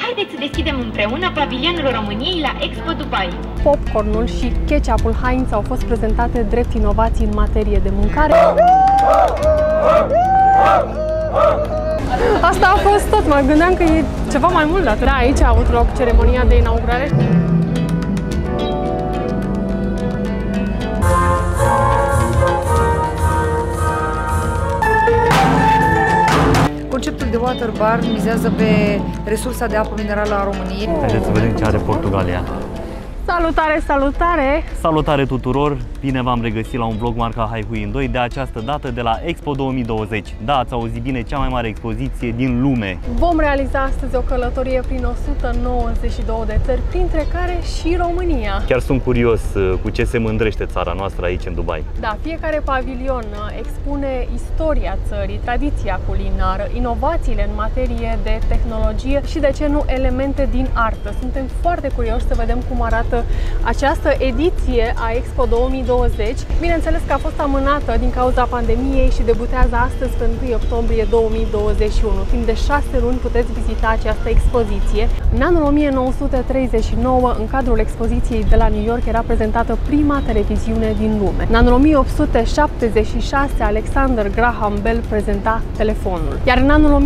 Haideți să deschidem împreună pavilionul României la Expo Dubai. Popcornul și ketchupul Heinz au fost prezentate drept inovații în materie de mâncare. Asta a fost tot, mă gândeam că e ceva mai mult de atât. Da, aici a avut loc ceremonia de inaugurare. Conceptul de water bar mizează pe resursa de apă minerală a României. Haideți să vedem ce are Portugalia. Salutare, salutare! Salutare tuturor! Bine v-am regăsit la un vlog marca Hai Hui în 2, de această dată de la Expo 2020. Da, ați auzit bine, cea mai mare expoziție din lume. Vom realiza astăzi o călătorie prin 192 de țări, printre care și România. Chiar sunt curios cu ce se mândrește țara noastră aici în Dubai. Da, fiecare pavilion expune istoria țării, tradiția culinară, inovațiile în materie de tehnologie și, de ce nu, elemente din artă. Suntem foarte curioși să vedem cum arată această ediție a Expo 2020. Bineînțeles că a fost amânată din cauza pandemiei și debutează astăzi pe 1 octombrie 2021. Timp de 6 luni puteți vizita această expoziție. În anul 1939, în cadrul expoziției de la New York, era prezentată prima televiziune din lume. În anul 1876, Alexander Graham Bell prezenta telefonul. Iar în anul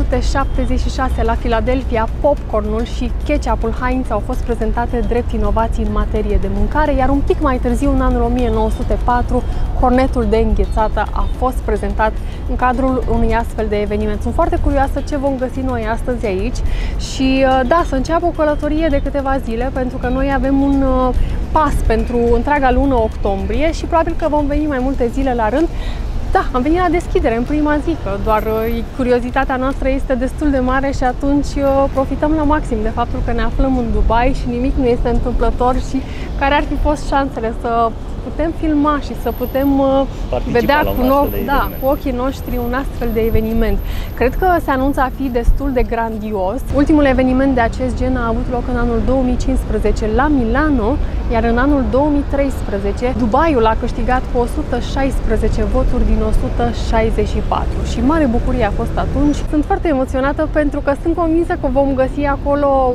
1876, la Philadelphia, popcornul și ketchupul Heinz au fost prezentate drept inovații în materie de mâncare, iar un pic mai târziu, în anul 1904, cornetul de înghețată a fost prezentat în cadrul unui astfel de eveniment. Sunt foarte curioasă ce vom găsi noi astăzi aici și da, să înceapă o călătorie de câteva zile, pentru că noi avem un pas pentru întreaga lună octombrie și probabil că vom veni mai multe zile la rând. Da, am venit la deschidere în prima zi, că doar curiozitatea noastră este destul de mare și atunci profităm la maxim de faptul că ne aflăm în Dubai și nimic nu este întâmplător și care ar fi fost șansele să putem filma și să putem vedea cu ochii noștri un astfel de eveniment. Cred că se anunță a fi destul de grandios. Ultimul eveniment de acest gen a avut loc în anul 2015 la Milano, iar în anul 2013 Dubaiul a câștigat cu 116 voturi din 164 și mare bucurie a fost atunci. Sunt foarte emoționată pentru că sunt convinsă că vom găsi acolo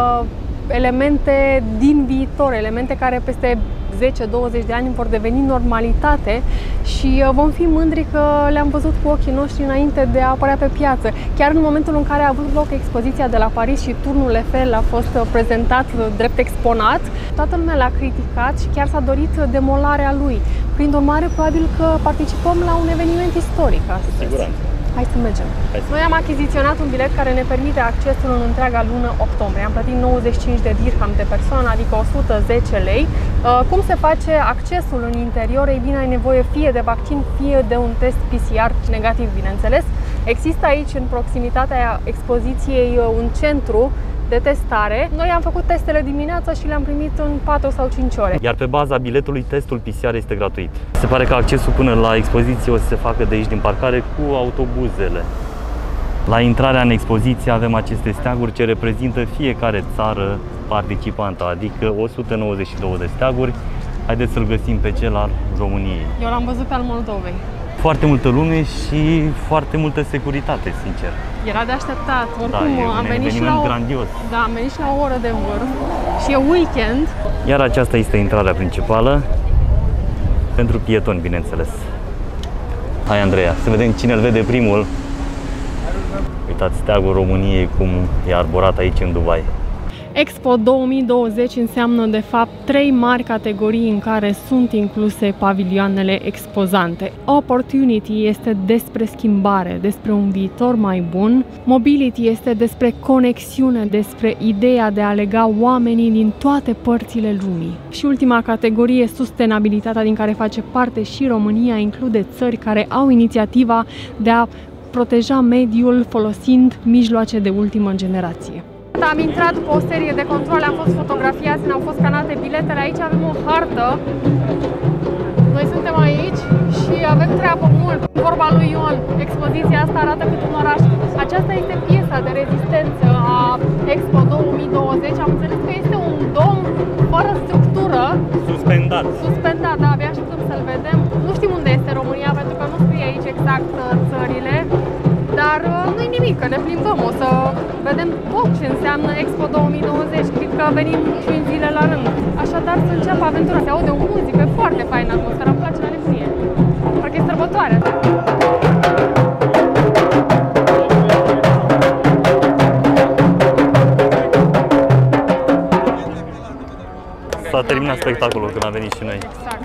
elemente din viitor, elemente care peste 10-20 de ani vor deveni normalitate și vom fi mândri că le-am văzut cu ochii noștri înainte de a apărea pe piață. Chiar în momentul în care a avut loc expoziția de la Paris și turnul Eiffel a fost prezentat drept exponat, toată lumea l-a criticat și chiar s-a dorit demolarea lui. Prin urmare, probabil că participăm la un eveniment istoric astăzi. Siguranță. Hai să mergem. Noi am achiziționat un bilet care ne permite accesul în întreaga lună octombrie. Am plătit 95 de dirham de persoană, adică 110 lei. Cum se face accesul în interior? Ei bine, ai nevoie fie de vaccin, fie de un test PCR negativ, bineînțeles. Există aici, în proximitatea expoziției, un centru de testare. Noi am făcut testele dimineața și le-am primit în 4 sau 5 ore. Iar pe baza biletului, testul PCR este gratuit. Se pare că accesul până la expoziție o să se facă de aici din parcare cu autobuzele. La intrarea în expoziție avem aceste steaguri ce reprezintă fiecare țară participantă, adică 192 de steaguri. Haideți să-l găsim pe cel al României. Eu l-am văzut pe al Moldovei. Foarte multă lume și foarte multă securitate, sincer. Era de așteptat. Oricum, da, am venit și la grandios. Da, am venit și la o oră de vârf și e weekend. Iar aceasta este intrarea principală pentru pietoni, bineînțeles. Hai, Andreea, să vedem cine îl vede primul. Uitați steagul României cum e arborat aici în Dubai. Expo 2020 înseamnă de fapt 3 mari categorii în care sunt incluse pavilioanele expozante. Opportunity este despre schimbare, despre un viitor mai bun. Mobility este despre conexiune, despre ideea de a lega oamenii din toate părțile lumii. Și ultima categorie, sustenabilitatea, din care face parte și România, include țări care au inițiativa de a proteja mediul folosind mijloace de ultimă generație. Am intrat după o serie de controle, am fost fotografiați, ne-au fost scanate biletele. Aici avem o hartă. Noi suntem aici și avem treabă mult. Vorba lui Ion, expoziția asta arată cât un oraș. Aceasta este piesa de rezistență a Expo 2020. Am înțeles că este un dom fără structură. Suspendat. Suspendat, da, abia așteptăm să-l vedem. Nu știm unde este România, pentru că nu scrie aici exact țările. Dar nu-i nimic, că ne plimbăm, o să vedem tot ce înseamnă Expo 2020. Cred că venim 5 zile la rând. Așadar să înceapă aventura. Se aude o muzică foarte faină, atmosfera îmi place la nebunie. Parcă e sărbătoare. S-a terminat spectacolul când am venit și noi. Exact.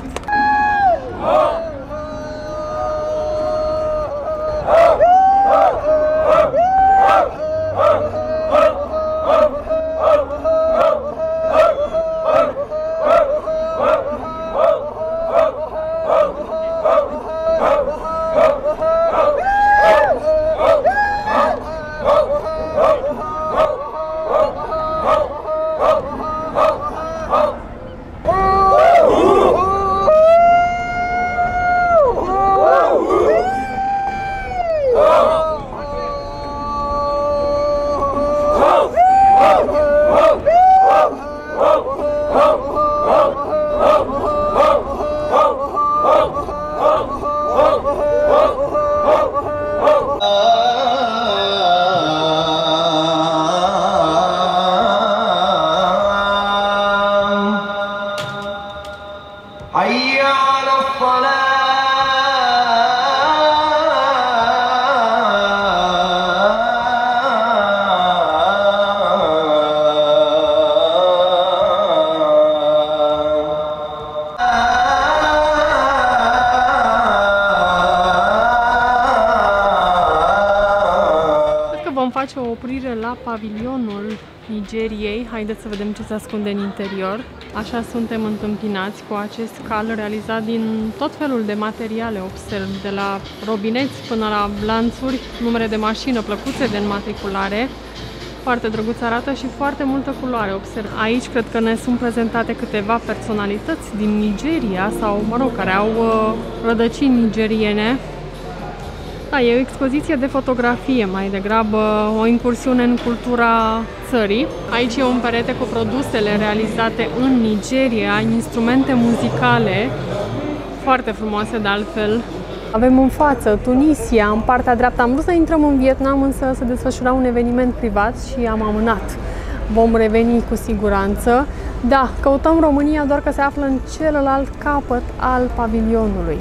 Face o oprire la pavilionul Nigeriei. Haideți să vedem ce se ascunde în interior. Așa suntem întâmpinați cu acest cal realizat din tot felul de materiale, observ, de la robineți până la lanțuri, numere de mașină, plăcuțe de înmatriculare. Foarte drăguț arată și foarte multă culoare, observ. Aici cred că ne sunt prezentate câteva personalități din Nigeria sau, mă rog, care au rădăcini nigeriene. Da, e o expoziție de fotografie, mai degrabă o incursiune în cultura țării. Aici e un perete cu produsele realizate în Nigeria, instrumente muzicale, foarte frumoase de altfel. Avem în față Tunisia, în partea dreaptă. Am vrut să intrăm în Vietnam, însă se desfășura un eveniment privat și am amânat. Vom reveni cu siguranță. Da, căutăm România, doar că se află în celălalt capăt al pavilionului.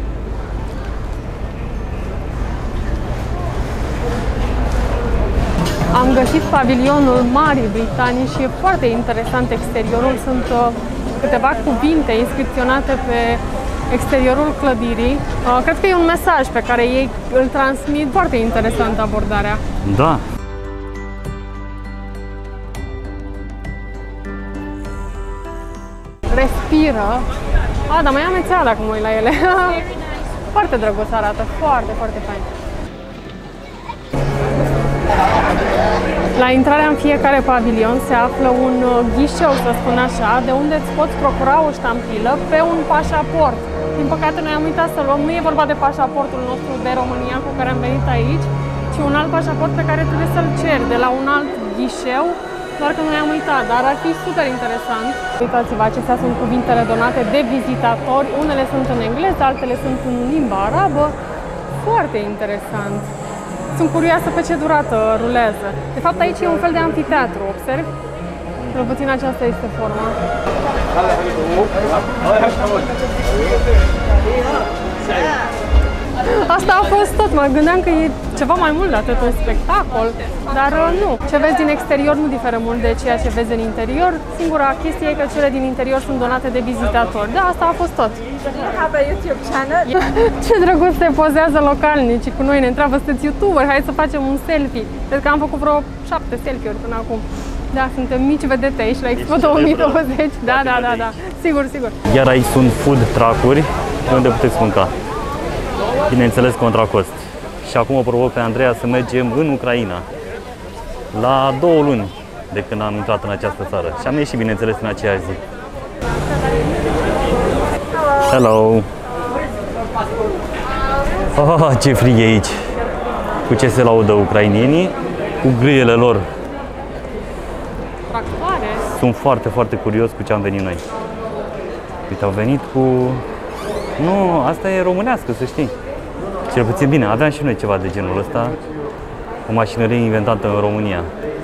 Am găsit pavilionul Marii Britanii și e foarte interesant exteriorul. Sunt câteva cuvinte inscripționate pe exteriorul clădirii. Cred că e un mesaj pe care ei îl transmit. Foarte interesant abordarea. Da. Respiră. Dar mai am mețea dacă mă uit la ele. Foarte drăguț arată. Foarte, foarte fain. La intrarea în fiecare pavilion se află un ghișeu, să spun așa, de unde îți poți procura o ștampilă pe un pașaport. Din păcate noi am uitat să luăm, nu e vorba de pașaportul nostru de România cu care am venit aici, ci un alt pașaport pe care trebuie să-l ceri de la un alt ghișeu, doar că noi am uitat, dar ar fi super interesant. Uitați-vă, acestea sunt cuvintele donate de vizitatori, unele sunt în engleză, altele sunt în limba arabă. Foarte interesant. Sunt curioasă pe ce durată rulează. De fapt, aici e un fel de amfiteatru, observi? Cel puțin aceasta este forma. Asta a fost tot. Mă gândeam că e ceva mai mult de atât, un spectacol, dar nu. Ce vezi din exterior nu diferă mult de ceea ce vezi în interior. Singura chestie e că cele din interior sunt donate de vizitatori. Da, asta a fost tot. Ce drăguț se pozează localnicii cu noi, ne întreabă, sunteți youtuber, hai să facem un selfie. Cred că am făcut vreo 7 selfie-uri până acum. Da, suntem mici vedete aici la Expo 2020. Da. Sigur. Iar aici sunt food truck-uri unde puteți mânca. Bineînțeles, contra cost. Și acum o provoc pe Andreea să mergem în Ucraina. La 2 luni de când am intrat în această țară. Și am ieșit, bineînțeles, în aceeași zi. Hello! Ce frig e aici! Cu ce se laudă ucrainienii? Cu grâiele lor. Tractoare. Sunt foarte, foarte curios cu ce am venit noi. Uite, au venit cu... Nu, asta e românească, să știi. Cel puțin bine, aveam și noi ceva de genul ăsta. o mașinărie inventată în România.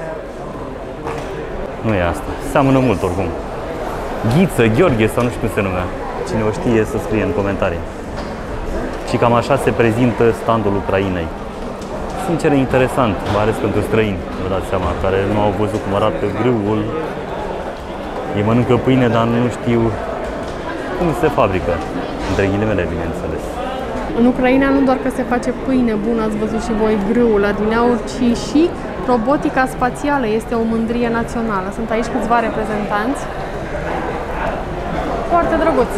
Nu e asta. Seamănă mult oricum. Ghiță, Gheorghe sau nu știu cum se numea. Cine o știe să scrie în comentarii. Și cam așa se prezintă standul Ucrainei. Sincer, e interesant, mai ales pentru străini, vă dați seama, care nu au văzut cum arată grâul. Ei mănâncă pâine, dar nu știu cum se fabrică. Între ghilimele, bineînțeles. În Ucraina nu doar că se face pâine bună, ați văzut și voi grâul adineauri, ci și robotica spațială este o mândrie națională. Sunt aici câțiva reprezentanți. Foarte drăguț!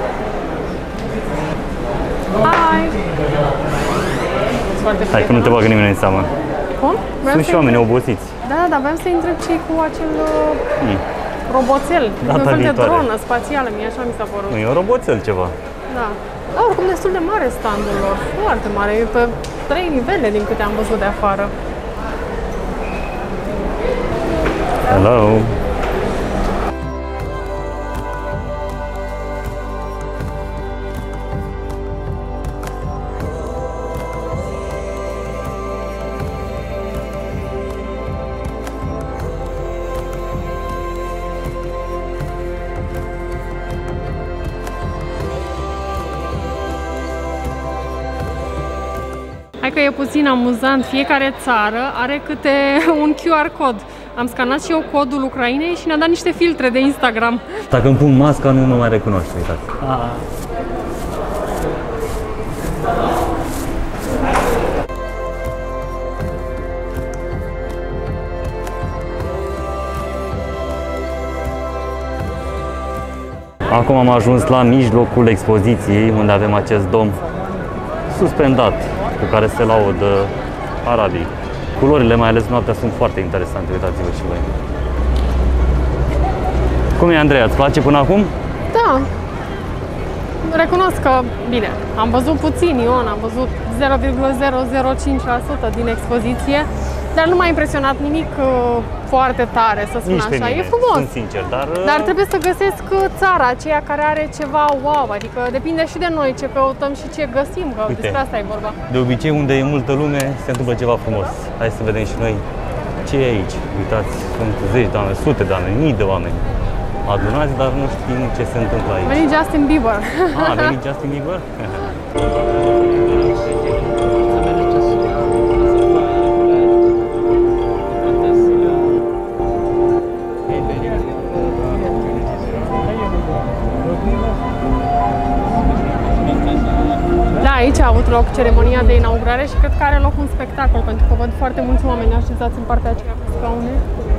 Hai! Hai că nu te bagă nimeni în seamă. Cum? Sunt și oameni obosiți. Da, da, vreau să întreb ce cu acel roboțel. Un fel de dronă spațială, mie așa mi s-a părut. Nu, e un roboțel ceva. Da. Da, oricum destul de mare standul lor, foarte mare, e pe 3 nivele din câte am văzut de afară. Hello! Hai că e puțin amuzant, fiecare țară are câte un QR cod. Am scanat și eu codul Ucrainei și ne-a dat niște filtre de Instagram. Dacă îmi pun masca, nu mă mai recunoaște, uitați. Acum am ajuns la mijlocul expoziției, unde avem acest dom suspendat, cu care se laudă arabii. Culorile, mai ales noaptea, sunt foarte interesante, uitați-vă și voi. Cum e, Andreea, îți place până acum? Da. Recunosc că, bine, am văzut puțin, Ion, am văzut 0,005% din expoziție, dar nu m-a impresionat nimic foarte tare, să spun Nici așa. pe mine, E frumos. sunt sincer, Dar trebuie să găsesc țara aceea care are ceva wow, adică depinde și de noi ce căutăm și ce găsim, că Uite, despre asta e vorba. de obicei, unde e multă lume, se întâmplă ceva frumos. Hai să vedem și noi ce e aici. Uitați, sunt zeci de oameni, sute de oameni, mii de oameni adunați, dar nu știm ce se întâmplă aici. A venit Justin Bieber. A venit Justin Bieber? Da, aici a avut loc ceremonia de inaugurare și cred că are loc un spectacol, pentru că văd foarte mulți oameni așezați în partea aceea pe scaune.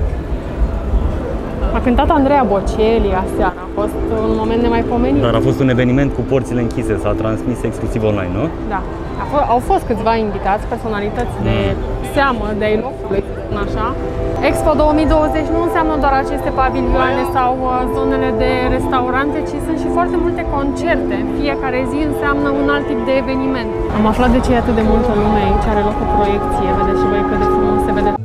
A cântat Andrea Bocelli aseară, a fost un moment nemaipomenit. Dar a fost un eveniment cu porțile închise, s-a transmis exclusiv online, nu? Da, au fost câțiva invitați, personalități de seamă, de ai locului, să spun așa. Expo 2020 nu înseamnă doar aceste pavilioane sau zonele de restaurante, ci sunt și foarte multe concerte. Fiecare zi înseamnă un alt tip de eveniment. Am aflat de ce e atât de multă lume aici, are loc o proiecție, vedeți și voi cât de frumos se vede.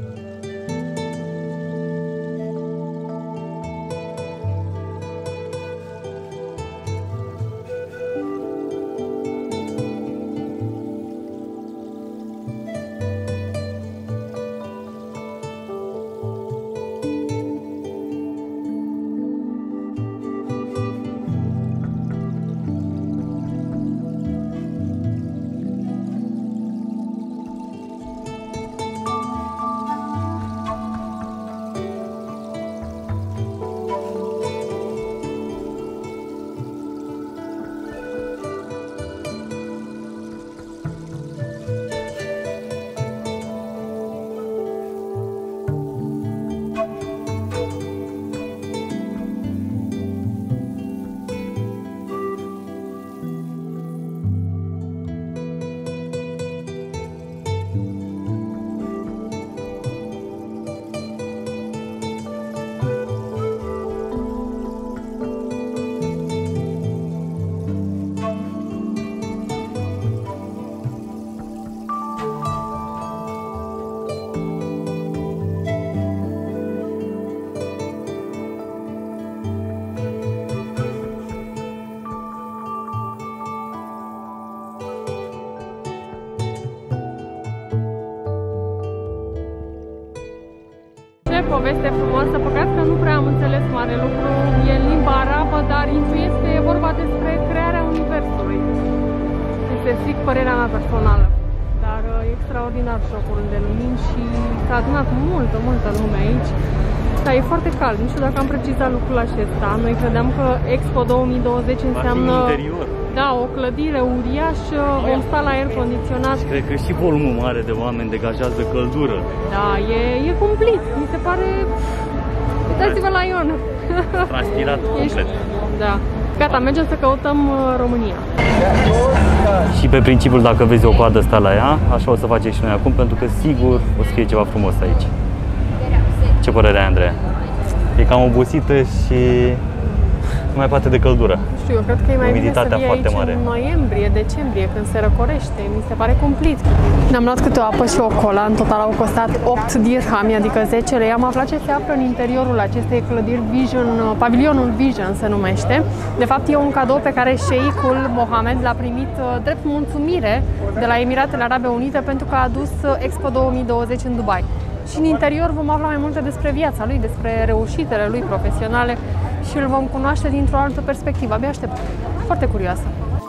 poveste frumoasă, păcat că nu prea am înțeles mare lucru. E în limba arabă, dar intuiesc că e vorba despre crearea universului. Este strict părerea mea personală. Dar e extraordinar jocul de lumini și s-a adunat multă lume aici. Da, e foarte cald. Nu știu dacă am precizat lucrul acesta. Noi credeam că Expo 2020 înseamnă... Da, o clădire uriașă, vom sta la aer condiționat. Și cred că și volumul mare de oameni degajează căldură. Da, e cumplit. Mi se pare... Uitați-vă la Ion. Transpirat complet. Da. Gata, mergem să căutăm România. Și pe principiul, dacă vezi o coadă, sta la ea, așa o să facem și noi acum, pentru că sigur o să fie ceva frumos aici. Ce părere ai, Andreea? E cam obosită și nu mai poate de căldură. Știu, eu cred că e mai bine să vii aici mare. în noiembrie, decembrie, când se răcorește. Mi se pare cumplit. Ne-am luat câte o apă și o cola, în total au costat 8 dirhami, adică 10 lei. Am aflat ce se află în interiorul acestei clădiri Vision, pavilionul Vision se numește. De fapt, e un cadou pe care șeicul Mohamed l-a primit drept mulțumire de la Emiratele Arabe Unite pentru că a adus Expo 2020 în Dubai. Și în interior vom afla mai multe despre viața lui, despre reușitele lui profesionale și îl vom cunoaște dintr-o altă perspectivă. Abia aștept. Foarte curioasă.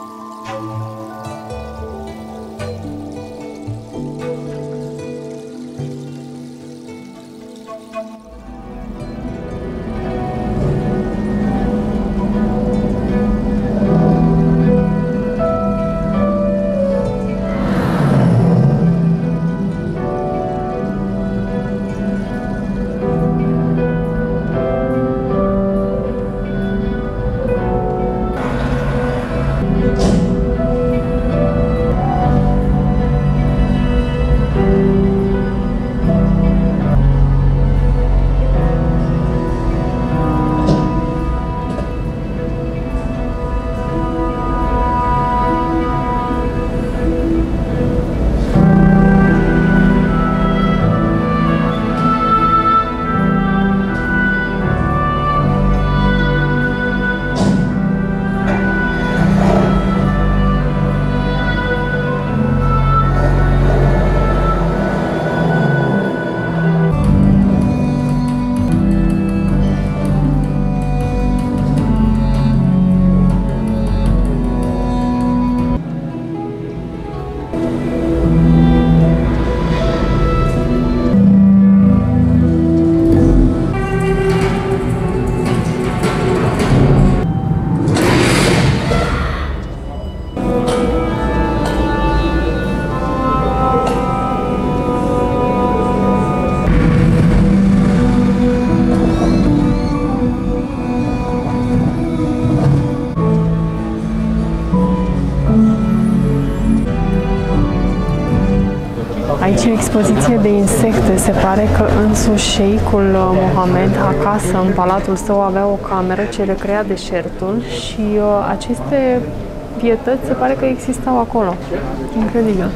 Aici e o expoziție de insecte. Se pare că însuși șeicul Mohamed, acasă, în palatul său, avea o cameră ce recrea deșertul și aceste pietăți se pare că existau acolo. Incredibil.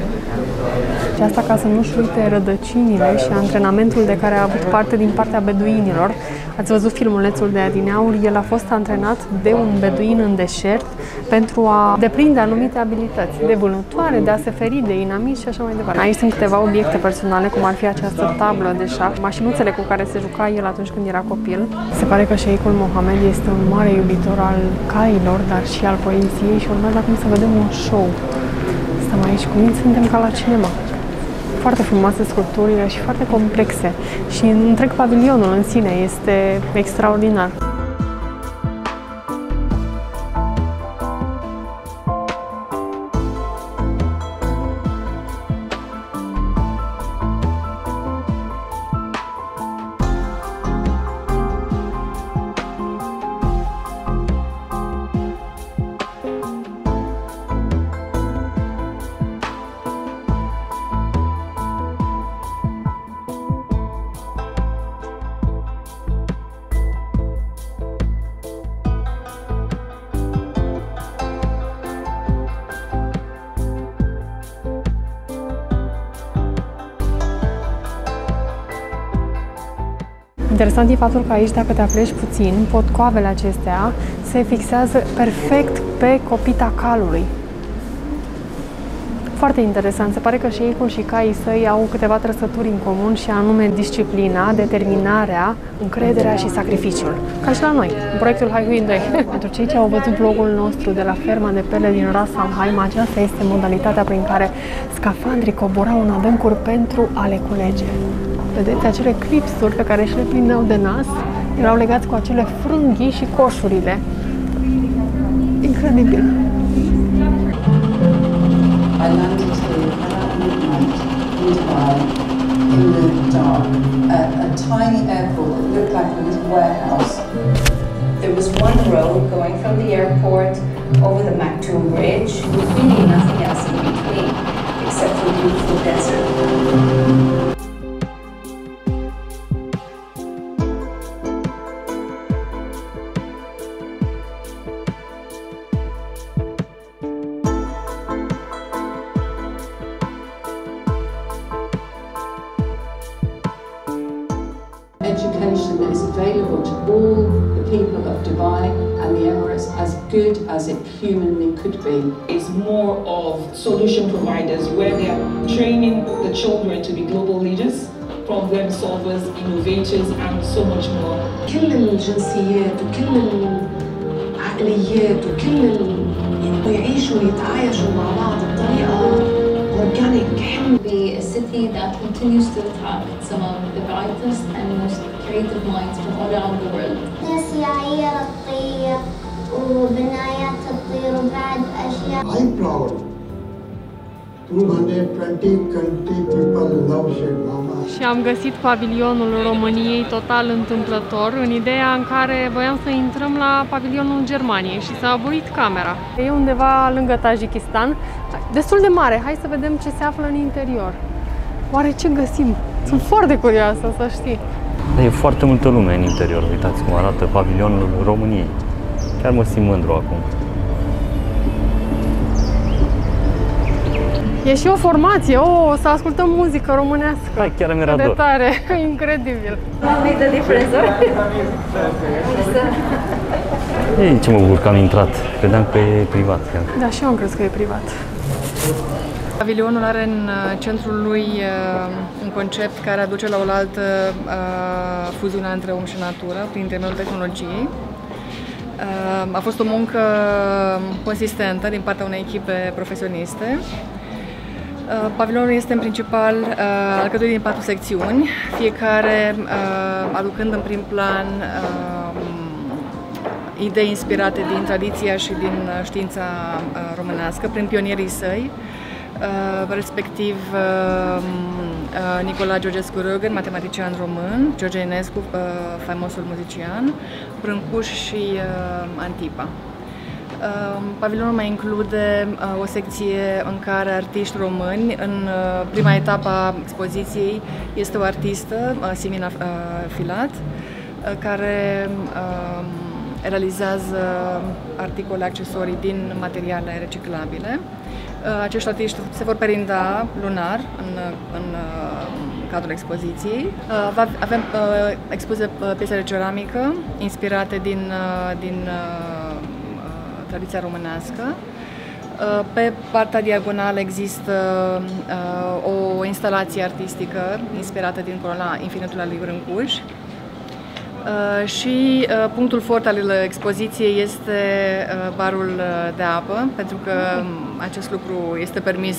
Și asta ca să nu-și uite rădăcinile și antrenamentul de care a avut parte din partea beduinilor. Ați văzut filmulețul de adineauri, el a fost antrenat de un beduin în deșert pentru a deprinde anumite abilități de vânătoare, de a se feri de inamici și așa mai departe. Aici sunt câteva obiecte personale, cum ar fi această tablă de șah, mașinuțele cu care se juca el atunci când era copil. Se pare că șeicul Mohamed este un mare iubitor al cailor, dar și al poeziei și urmează acum să vedem un show. Stăm aici cu mine, suntem ca la cinema. Foarte frumoase sculpturile și foarte complexe și întreg pavilionul în sine este extraordinar. Interesant e faptul că aici, dacă te apleci puțin, potcoavele acestea se fixează perfect pe copita calului. Foarte interesant. Se pare că șeicul și caii săi au câteva trăsături în comun și anume disciplina, determinarea, încrederea și sacrificiul. Ca și la noi, în proiectul Haihuin 2. Pentru cei ce au văzut vlogul nostru de la ferma de pele din Ras Al Khaimah, aceasta este modalitatea prin care scafandrii coborau în adâncuri pentru a le culege. Vedeți, acele clipsuri pe care și le prindeau de nas erau legați cu acele frânghii și coșurile. Incredibil! I landed here at midnight in Dubai in the dark at a tiny airport that looked like a little warehouse. There was one road going from the airport over the Maktoum Bridge with really nothing else in between except for beautiful desert. Education that is available to all the people of Dubai and the Emirates as good as it humanly could be. It's more of solution providers where they are training the children to be global leaders, problem solvers, innovators and so much more. كل الجنسيات وكل العقليات وكل يعيشوا ويتعايشوا مع بعض بطريقة organic. Be a city that continues to attract some of the brightest and most creative minds from all around the world. سياحية رقية وبنايات تطير وبعد أشياء. I'm proud. 220 country people love Sheikh Mohammed. Și am găsit pavilionul României total întâmplător, în ideea în care voiam să intrăm la pavilionul Germaniei și s-a aburit camera. E undeva lângă Tajikistan, destul de mare. Hai să vedem ce se află în interior. Oare ce găsim? Sunt foarte curioasă, să știi. E foarte multă lume în interior. Uitați cum arată pavilionul României. Chiar mă simt mândru acum. E și o formație, să ascultăm muzică românească. Hai, chiar mi-era dor. De tare, incredibil. Ei, ce mă bucur că am intrat. Credeam că e privat. Da, și eu am crezut că e privat. Pavilionul are în centrul lui un concept care aduce la oaltă fuziunea între om și natură prin intermediul tehnologiei. A fost o muncă consistentă din partea unei echipe profesioniste. Pavilionul este în principal alcătuit din 4 secțiuni, fiecare aducând în prim plan idei inspirate din tradiția și din știința românească, prin pionierii săi, respectiv Nicolae Georgescu Rögen, matematician român, George Enescu, faimosul muzician, Brâncuș și Antipa. Pavilionul mai include o secție în care artiști români. În prima etapă a expoziției este o artistă, Simina Filat, care realizează articole, accesorii din materiale reciclabile. Acești artiști se vor perinda lunar în cadrul expoziției. Avem expuse piese de ceramică inspirate din tradiția românească. Pe partea diagonală există o instalație artistică inspirată din coloana Infinitul al lui Brâncuș. Și punctul fort al expoziției este barul de apă, pentru că acest lucru este permis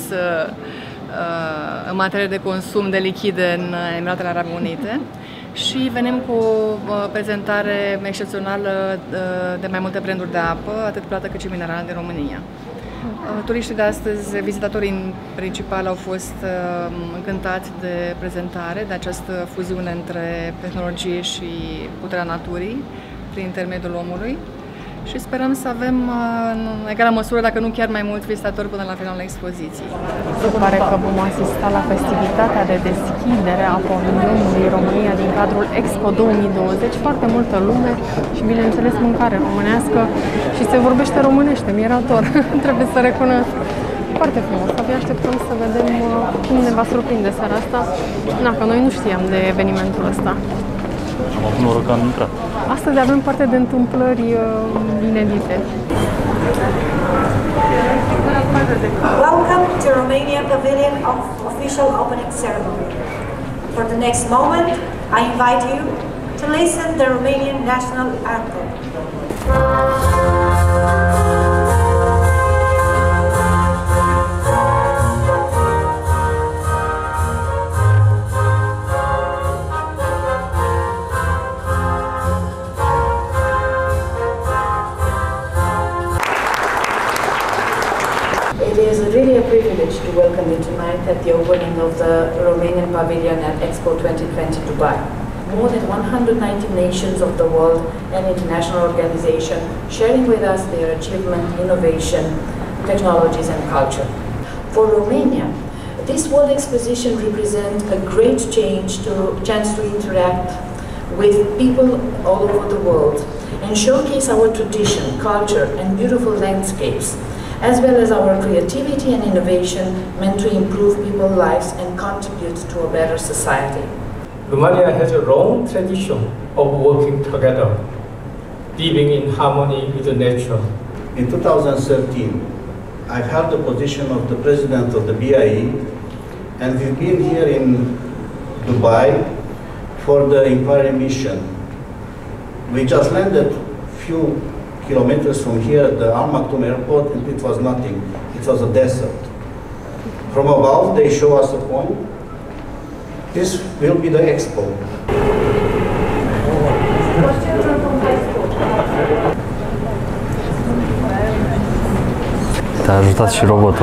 în materie de consum de lichide în Emiratele Arabe Unite. Și venim cu o prezentare excepțională de mai multe branduri de apă, atât plată cât și minerală din România. Turiștii de astăzi, vizitatorii în principal, au fost încântați de prezentare, de această fuziune între tehnologie și puterea naturii prin intermediul omului. Și sperăm să avem în egală măsură, dacă nu chiar mai mulți vizitatori până la finalul expoziției. Se pare că vom asista la festivitatea de deschidere a pavilionului România din cadrul Expo 2020. Foarte multă lume și, bineînțeles, mâncare românească și se vorbește românește, mirator, trebuie să recunosc. Foarte frumos, abia așteptăm să vedem cum ne va surprinde seara asta. Na, că noi nu știam de evenimentul ăsta. Am avut noroc că am intrat. Astăzi avem parte de întâmplări inedite. Welcome to Romania Pavilion of official opening ceremony. For the next moment, I invite you to listen the Romanian national anthem. It is really a privilege to welcome you tonight at the opening of the Romanian Pavilion at Expo 2020 Dubai. More than 190 nations of the world and international organizations sharing with us their achievement, innovation, technologies and culture. For Romania, this World Exposition represents a great chance to interact with people all over the world and showcase our tradition, culture and beautiful landscapes, as well as our creativity and innovation meant to improve people's lives and contribute to a better society. Romania has a long tradition of working together, living in harmony with the nature. In 2013, I held the position of the president of the BIE, and we've been here in Dubai for the inquiry mission. We just landed few kilometers from here at the Al Maktoum airport, and it was nothing. It was a desert. From above, they show us a point. This will be the expo. Te-a ajutat și robotul.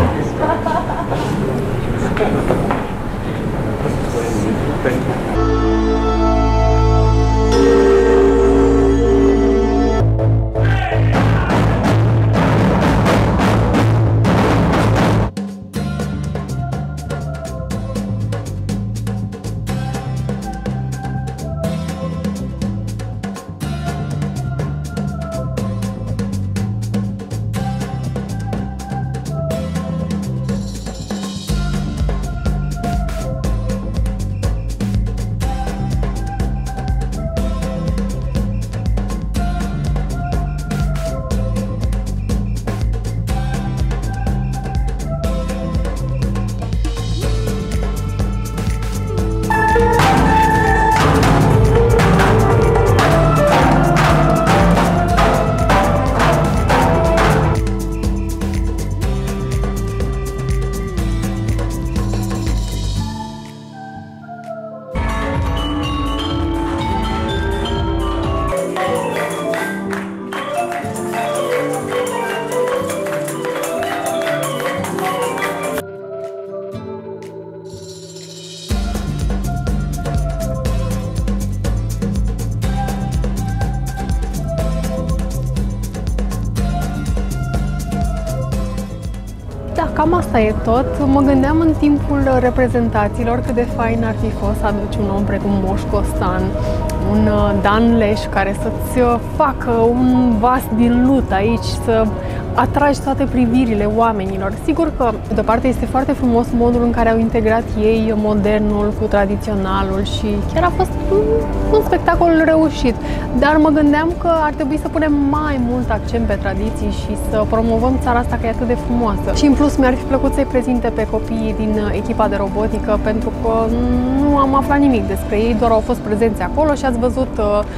Da, cam asta e tot. Mă gândeam în timpul reprezentațiilor cât de fain ar fi fost să aduci un om precum Moș Costan, un Dan Leș care să-ți facă un vas din lut aici, să atragi toate privirile oamenilor. Sigur că, de o parte, este foarte frumos modul în care au integrat ei modernul cu tradiționalul și chiar a fost un spectacol reușit. Dar mă gândeam că ar trebui să punem mai mult accent pe tradiții și să promovăm țara asta că e atât de frumoasă. Și în plus mi-ar fi plăcut să-i prezinte pe copiii din echipa de robotică, pentru că nu am aflat nimic despre ei, doar au fost prezenți acolo și ați văzut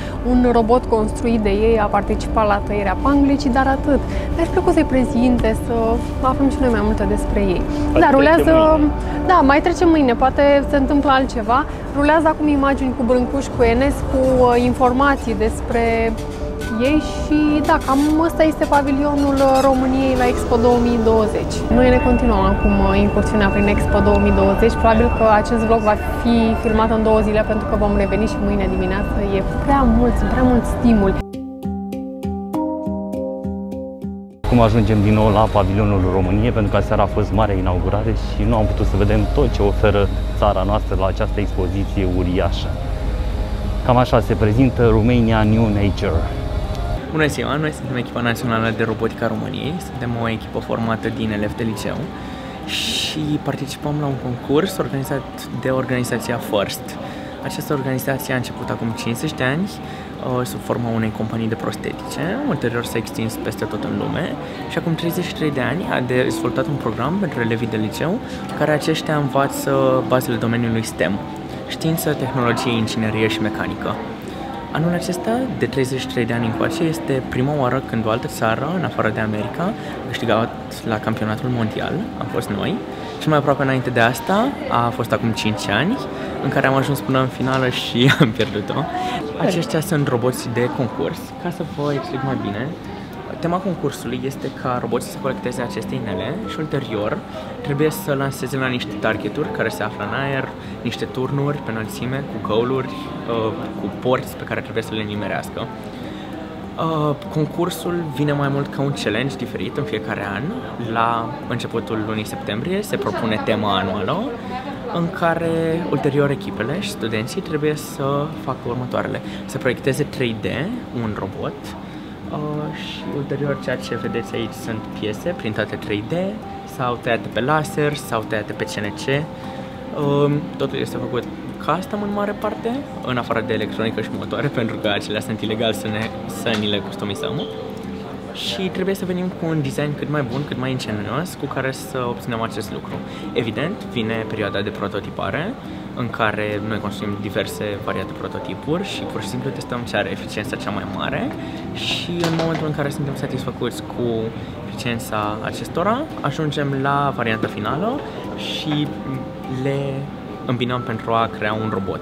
un robot construit de ei, a participat la tăierea panglicii, dar atât. Mi-ar fi plăcut să-i prezinte, să aflăm și noi mai multe despre ei. Da, rulează... Da, mai trecem mâine, poate se întâmplă altceva. Rulează acum imagini cu Brâncuș, cu Enes, cu informații despre ei și da, cam ăsta este pavilionul României la Expo 2020. Noi ne continuăm acum incursiunea prin Expo 2020. Probabil că acest vlog va fi filmat în 2 zile pentru că vom reveni și mâine dimineață. E prea mult stimul. Acum ajungem din nou la pavilionul României, pentru că aseară a fost marea inaugurare și nu am putut să vedem tot ce oferă țara noastră la această expoziție uriașă. Cam așa se prezintă Romania New Nature. Bună ziua! Noi suntem echipa națională de robotică a României, suntem o echipă formată din elevi de liceu și participăm la un concurs organizat de organizația FIRST. Această organizație a început acum 50 de ani, sub forma unei companii de prostetice, ulterior s-a extins peste tot în lume și acum 33 de ani a dezvoltat un program pentru elevii de liceu în care aceștia învață bazele domeniului STEM, știință, tehnologie, inginerie și mecanică. Anul acesta, de 33 de ani încoace, este prima oară când o altă țară, în afară de America, a câștigat la campionatul mondial, am fost noi. Și mai aproape înainte de asta, a fost acum 5 ani, în care am ajuns până în finală și am pierdut-o. Aceștia sunt roboți de concurs. Ca să vă explic mai bine, tema concursului este ca roboții să colecteze aceste inele și ulterior trebuie să lanseze la niște targeturi care se află în aer, niște turnuri pe înălțime, cu goaluri, cu porți pe care trebuie să le nimerească. Concursul vine mai mult ca un challenge diferit în fiecare an. La începutul lunii septembrie se propune tema anuală în care ulterior echipele și studenții trebuie să facă următoarele. Să proiecteze 3D un robot și ulterior ceea ce vedeți aici sunt piese printate 3D sau tăiate pe laser sau tăiate pe CNC. Totul este făcut custom în mare parte, în afară de electronică și motoare, pentru că acelea sunt ilegal să ni le customizăm. Și trebuie să venim cu un design cât mai bun, cât mai ingenios, cu care să obținem acest lucru. Evident, vine perioada de prototipare, în care noi construim diverse variate prototipuri și pur și simplu testăm ce are eficiența cea mai mare și în momentul în care suntem satisfăcuți cu eficiența acestora, ajungem la varianta finală și le îmbinăm pentru a crea un robot.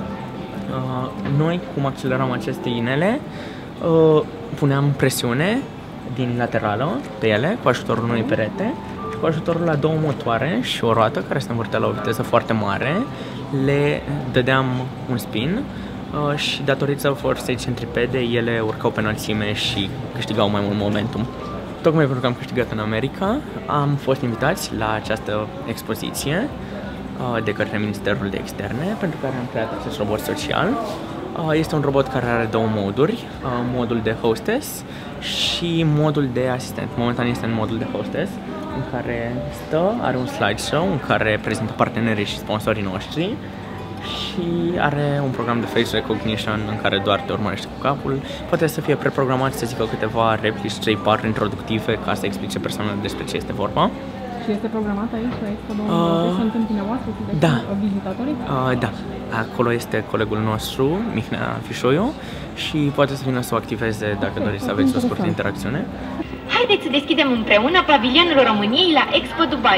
Noi, cum accelerăm aceste inele, puneam presiune din laterală pe ele cu ajutorul unui perete și cu ajutorul la două motoare și o roată care se învârtea la o viteză foarte mare, le dădeam un spin și datorită forței centripede ele urcau pe înălțime și câștigau mai mult momentum. Tocmai pentru că am câștigat în America, am fost invitați la această expoziție de către Ministerul de Externe, pentru care am creat acest robot social. Este un robot care are două moduri, modul de hostess și modul de asistent. Momentan este în modul de hostess, în care stă, are un slideshow în care prezintă partenerii și sponsorii noștri și are un program de face recognition în care doar te urmărește cu capul. Poate să fie preprogramat să zică câteva replici 3-4 introductive ca să explice persoanele despre ce este vorba. Și este programat aici, la Expo 2020, să întâmpine oaspeții, da. Vizitatorii? Da. Acolo este colegul nostru, Mihnea Fișoiu, și poate să vină să o activeze dacă doriți să aveți o scurtă interacțiune. Haideți să deschidem împreună pavilionul României la Expo Dubai.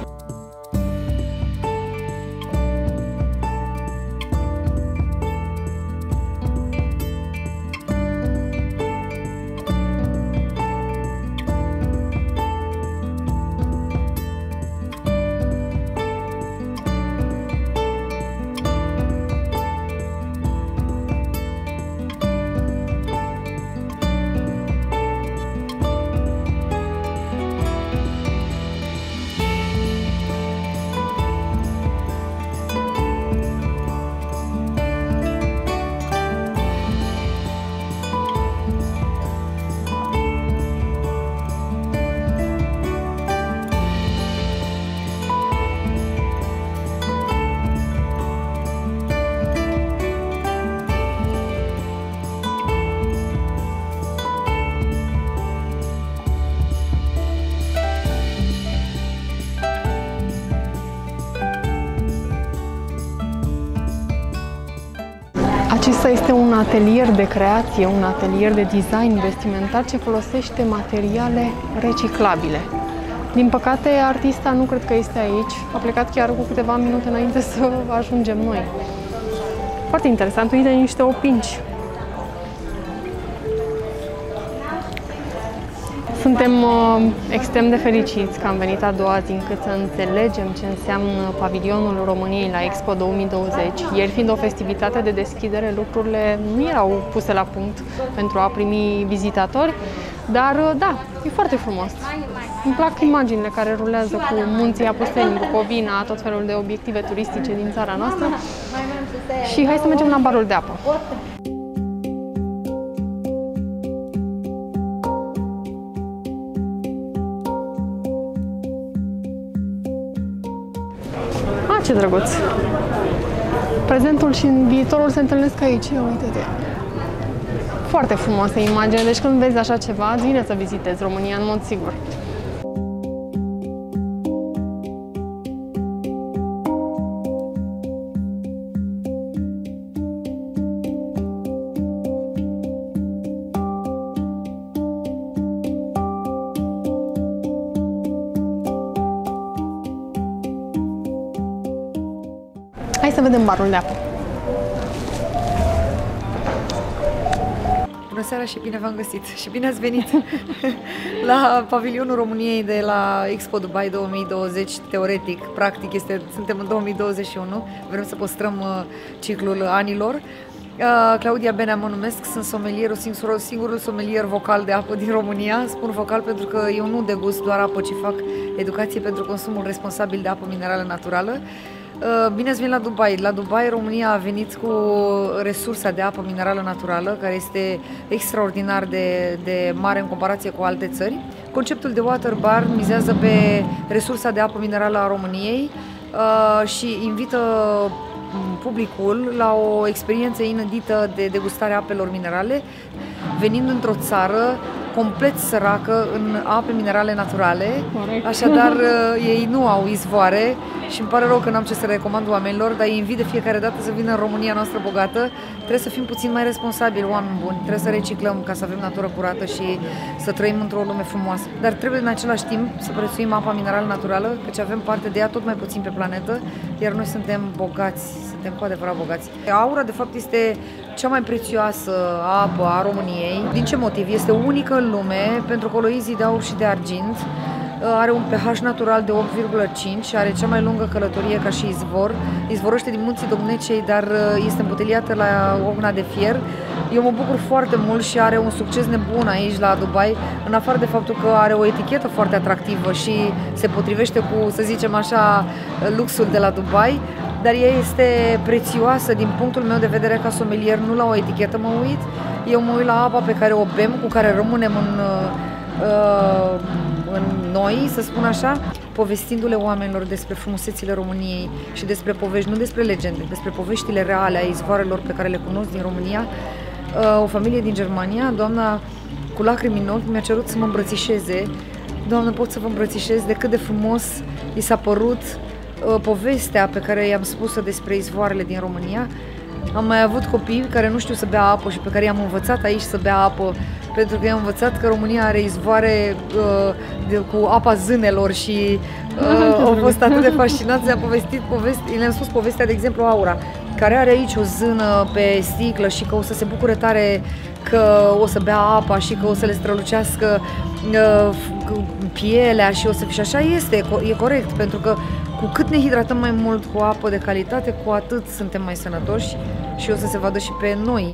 Acesta este un atelier de creație, un atelier de design vestimentar ce folosește materiale reciclabile. Din păcate, artista nu cred că este aici. A plecat chiar cu câteva minute înainte să ajungem noi. Foarte interesant, uite niște opinci. Suntem extrem de fericiți că am venit a doua zi încât să înțelegem ce înseamnă pavilionul României la Expo 2020. Ieri fiind o festivitate de deschidere, lucrurile nu erau puse la punct pentru a primi vizitatori, dar da, e foarte frumos. Îmi plac imaginile care rulează cu munții Apusteni, Bucovina, tot felul de obiective turistice din țara noastră. Și hai să mergem la barul de apă. Ce drăguț! Prezentul și viitorul se întâlnesc aici, uite-te! Foarte frumoasă imagine, deci când vezi așa ceva, îți vine să vizitezi România în mod sigur. Hai să vedem barul de apă. Bună seara și bine v-am găsit și bine ați venit la pavilionul României de la Expo Dubai 2020, teoretic, practic suntem în 2021, vrem să păstrăm ciclul anilor. Claudia Benea mă numesc, sunt sommelierul, singurul sommelier vocal de apă din România. Spun vocal pentru că eu nu degust doar apă, ci fac educație pentru consumul responsabil de apă minerală naturală. Bine ați venit la Dubai. La Dubai, România a venit cu resursa de apă minerală naturală, care este extraordinar de mare în comparație cu alte țări. Conceptul de water bar mizează pe resursa de apă minerală a României și invită publicul la o experiență inedită de degustare a apelor minerale, venind într-o țară complet săracă în ape minerale naturale. Corect. Așadar ei nu au izvoare și îmi pare rău că n-am ce să recomand oamenilor, dar îi invit de fiecare dată să vină în România noastră bogată. Trebuie să fim puțin mai responsabili, oameni buni, trebuie să reciclăm ca să avem natură curată și să trăim într-o lume frumoasă. Dar trebuie în același timp să prețuim apa minerală naturală, căci avem parte de ea tot mai puțin pe planetă, iar noi suntem bogați, suntem cu adevărat bogați. Aura, de fapt, este cea mai prețioasă apă a României. Din ce motiv? Este unică în lume pentru coloizii de aur și de argint. Are un pH natural de 8,5, are cea mai lungă călătorie ca și izvor. Izvorăște din munții Domnecei, dar este îmbuteliată la ogna de fier. Eu mă bucur foarte mult și are un succes nebun aici la Dubai, în afară de faptul că are o etichetă foarte atractivă și se potrivește cu, să zicem așa, luxul de la Dubai. Dar ea este prețioasă din punctul meu de vedere ca sommelier, nu la o etichetă mă uit. Eu mă uit la apa pe care o bem, cu care rămânem în noi, să spun așa, povestindu-le oamenilor despre frumusețile României și despre povești, nu despre legende, despre poveștile reale a izvoarelor pe care le cunosc din România. O familie din Germania, doamna cu lacrimi în ochi, mi-a cerut să mă îmbrățișeze. Doamnă, pot să vă îmbrățișez? De cât de frumos i s-a părut povestea pe care i-am spus-o despre izvoarele din România. Am mai avut copii care nu știu să bea apă și pe care i-am învățat aici să bea apă, pentru că i-am învățat că România are izvoare cu apa zânelor și au fost atât de fascinați, le-am spus povestea, de exemplu, Aura, care are aici o zână pe sticlă și că o să se bucure tare că o să bea apa și că o să le strălucească pielea și o să fie, și așa este, e corect, pentru că cu cât ne hidratăm mai mult cu apă de calitate, cu atât suntem mai sănătoși și o să se vadă și pe noi.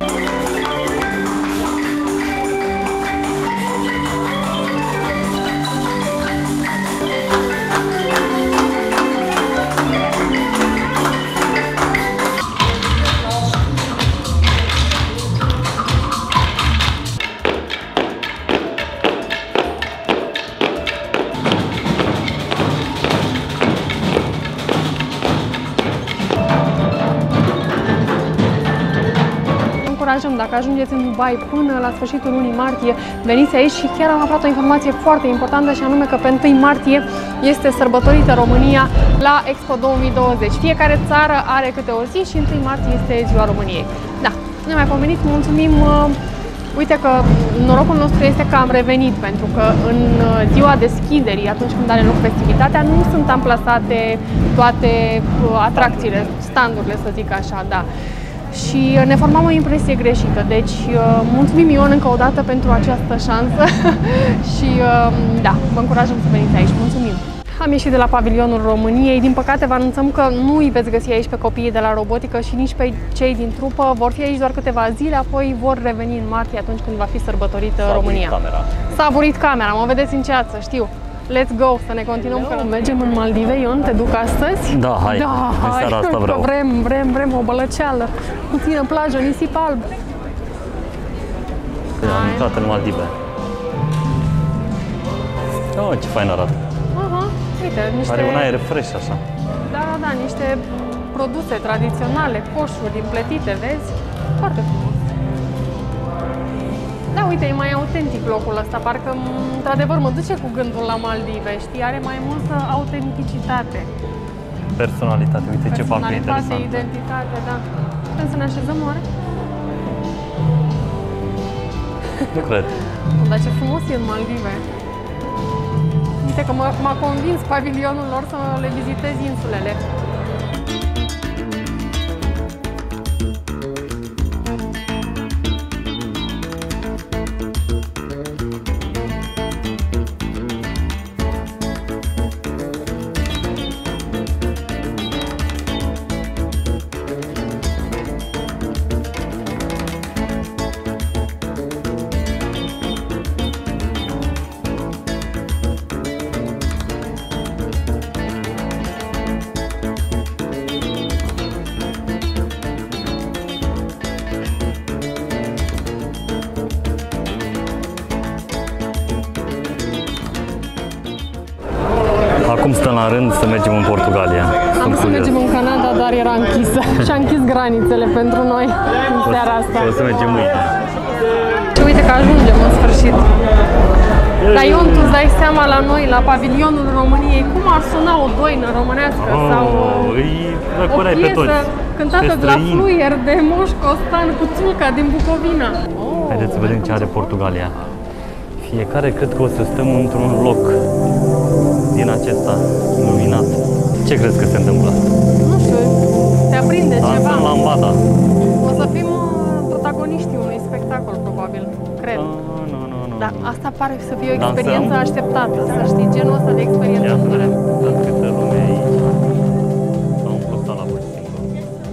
Dacă ajungeți în Dubai până la sfârșitul lunii martie, veniți aici și chiar am aflat o informație foarte importantă și anume că pe 1 martie este sărbătorită România la Expo 2020. Fiecare țară are câte o zi și 1 martie este ziua României. Da, nemaipomenit, mulțumim! Uite că norocul nostru este că am revenit, pentru că în ziua deschiderii, atunci când are loc festivitatea, nu sunt amplasate toate atracțiile, standurile, să zic așa, da. Și ne formam o impresie greșită, deci mulțumim, Ion, încă o dată pentru această șansă și da, vă încurajăm să veniți aici. Mulțumim! Am ieșit de la pavilionul României, din păcate vă anunțăm că nu îi veți găsi aici pe copiii de la robotică și nici pe cei din trupă, vor fi aici doar câteva zile, apoi vor reveni în martie atunci când va fi sărbătorită România. S-a aburit camera, mă vedeți în ceață, știu! Let's go, să ne continuăm, că mergem în Maldive. Ion, te duc astăzi? Da, hai, da, în seara asta vreau. Vrem o bălăceală, puțină plajă, nisip alb. Am intrat în Maldive. Oh, ce fain arată. Uite, niște... Are un aer fresh așa. Da, niște produse tradiționale, coșuri împletite, vezi? Foarte frumos. uite, e mai autentic locul ăsta, parcă într-adevăr mă duce cu gândul la Maldive, știi? Are mai multă autenticitate. Personalitate, uite ce parc interesant. Personalitate, identitate, da. Putem să ne așezăm, oare? Nu cred. Dar ce frumos e în Maldive. Uite că m-a convins pavilionul lor să le vizitez insulele. Acum stăm la rând să mergem în Portugalia. Am să mergem în Canada, dar era închisă și a închis granițele pentru noi în seara asta. O să mergem mâine. Și uite că ajungem în sfârșit. Dar Ion, tu îți dai seama la noi, la pavilionul României, cum ar suna o doină românească sau o piesă cântată la fluier de Moș Costan cu Țulca din Bucovina. Haideți să vedem ce are Portugalia. Fiecare cred că o să stăm într-un loc din acesta iluminat. Ce crezi că se întâmplă? Nu știu, te aprinde ceva. Dansăm lambada. O să fim protagoniștii unui spectacol, probabil, cred. Nu. Dar asta pare să fie o experiență așteptată, să știi, genul ăsta de experiență. Ia să vedem, câtă lume e aici. S-au umplut sala pur și simplu.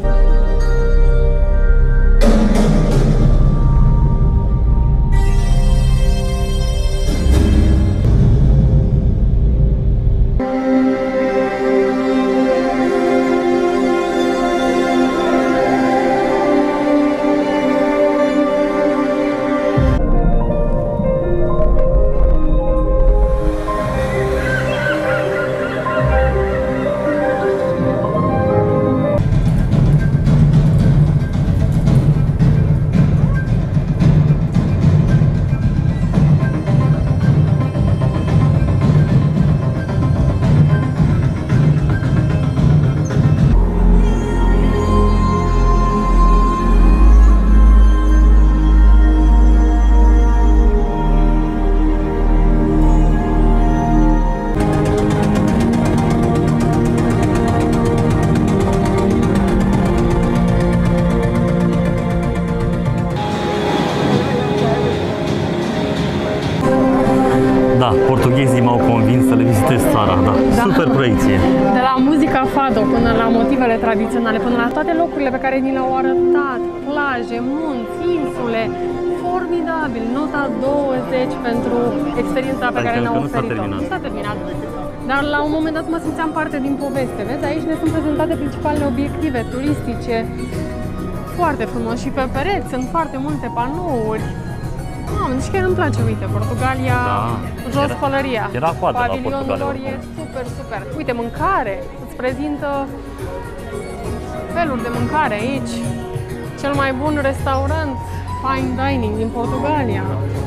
Da, portughezii m-au convins să le vizitez țara, da. Super proiecție. De la muzica fado până la motivele tradiționale, până la toate locurile pe care ni le-au arătat, plaje, munți, insule, formidabil. Nota 20 pentru experiența pe care ne-au oferit-o. Nu s-a terminat. Dar la un moment dat mă simțeam parte din poveste. Vezi, aici ne sunt prezentate principalele obiective turistice. Foarte frumos și pe pereți sunt foarte multe panouri. Deci chiar îmi place, uite, Portugalia, jos pălăria. Era coadă la pavilionul lor e super, super. Uite, mâncare, îți prezintă feluri de mâncare aici. Cel mai bun restaurant fine dining din Portugalia.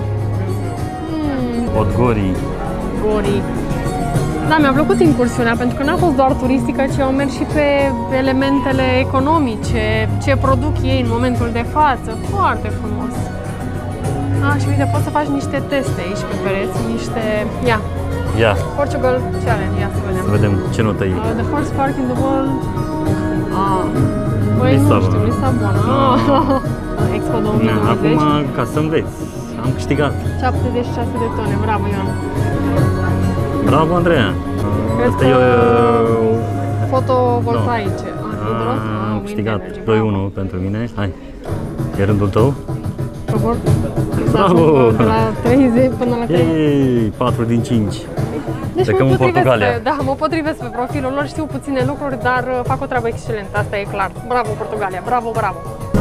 Podgorii. Gorii. Da, mi-a plăcut incursiunea, pentru că n-a fost doar turistică, ci au mers și pe elementele economice, ce produc ei în momentul de față. Foarte frumos. Și uite, poți să faci niște teste aici pe pereți, niște... Ia. Portugal Challenge, ia să vedem. Să vedem ce notă e. The first park in the world... Băi, nu știu, Lisabona. Expo 2020. Acum, ca să înveți, am câștigat. 76 de tone, bravo, Ion. Bravo, Andreea. Cred că... fotovoltaice. Am câștigat 2-1 pentru mine. Hai, e rândul tău? Bravo! De la 30 până la 30. Ei, 4 din 5. Deci Trecăm în Portugalia. Mă potrivesc pe profilul lor, știu puține lucruri, dar fac o treabă excelentă, asta e clar. Bravo, Portugalia! Bravo, bravo!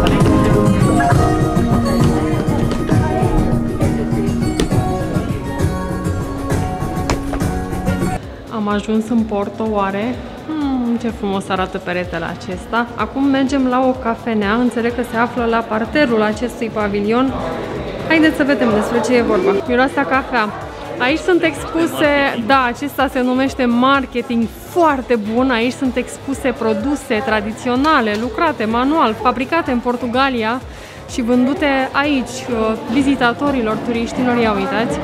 Am ajuns în Porto, oare? Ce frumos arată peretele acesta. Acum mergem la o cafenea, înțeleg că se află la parterul acestui pavilion. Haideți să vedem despre ce e vorba. Miroase a cafea. Aici sunt expuse, da, acesta se numește marketing foarte bun. Aici sunt expuse produse tradiționale, lucrate manual, fabricate în Portugalia și vândute aici vizitatorilor, turiștilor. Ia uitați,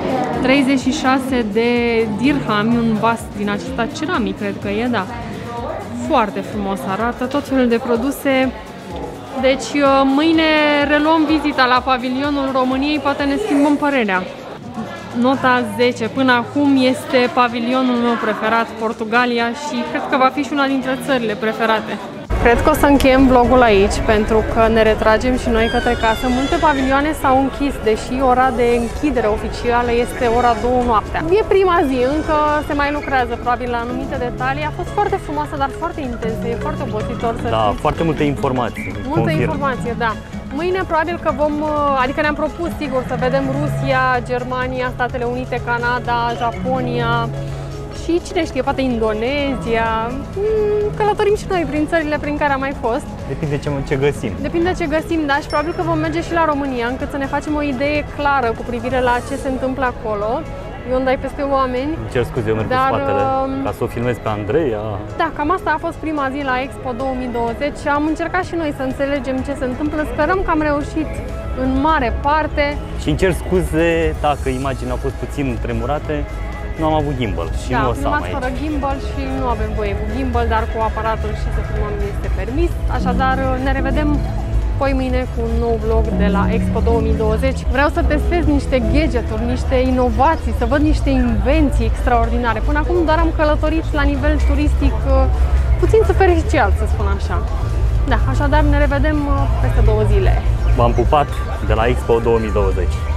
36 de dirhami, un vas din acesta ceramic, cred că e, da. Foarte frumos arată, tot felul de produse. Deci mâine reluăm vizita la pavilionul României, poate ne schimbăm părerea. Nota 10 până acum este pavilionul meu preferat, Portugalia, și cred că va fi și una dintre țările preferate. Cred că o să încheiem vlogul aici pentru că ne retragem și noi către casă. Multe pavilioane s-au închis, deși ora de închidere oficială este ora 2 noaptea. E prima zi, încă se mai lucrează probabil la anumite detalii. A fost foarte frumoasă, dar foarte intensă, e foarte obositor să știți. Foarte multe informații. Multă informație, da. Mâine probabil că adică ne-am propus sigur să vedem Rusia, Germania, Statele Unite, Canada, Japonia și cine știe, poate Indonezia. Călătorim și noi prin țările prin care am mai fost. Depinde ce găsim. Depinde ce găsim, da, și probabil că vom merge și la România, încât să ne facem o idee clară cu privire la ce se întâmplă acolo. Eu îmi dai peste oameni. Îmi cer scuze, eu merg cu spatele, ca să o filmez pe Andreea. Da, cam asta a fost prima zi la Expo 2020 și am încercat și noi să înțelegem ce se întâmplă. Sperăm că am reușit în mare parte. Și îmi cer scuze dacă imaginile au fost puțin tremurate. Nu am avut gimbal și nu o să am aici. Fără gimbal și nu avem voie cu gimbal, dar cu aparatul și să filmăm este permis. Așadar, ne revedem poi mâine cu un nou vlog de la Expo 2020. Vreau să testez niște gadgeturi, niște inovații, să văd niște invenții extraordinare. Până acum doar am călătorit la nivel turistic puțin superficial, să spun așa. Da, așadar ne revedem peste 2 zile. V-am pupat de la Expo 2020.